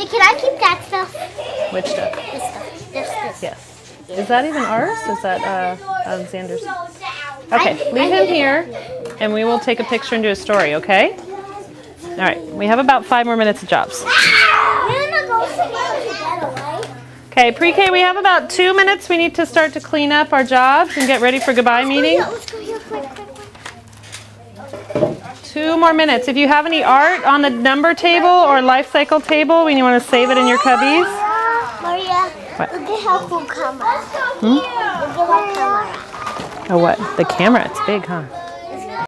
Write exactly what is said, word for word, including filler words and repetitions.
can I keep that stuff? Which stuff? This stuff. This, this. Yes. Is that even ours? Is that uh, Alexander's? Okay, leave him here, and we will take a picture and do a story, okay? All right, we have about five more minutes of jobs. Okay, pre-K, we have about two minutes. We need to start to clean up our jobs and get ready for goodbye meeting. Two more minutes. If you have any art on the number table or life cycle table, when you want to save it in your cubbies. Maria, what? Look at how cool camera. Hmm? Look at that camera. Oh, what? The camera. It's big, huh?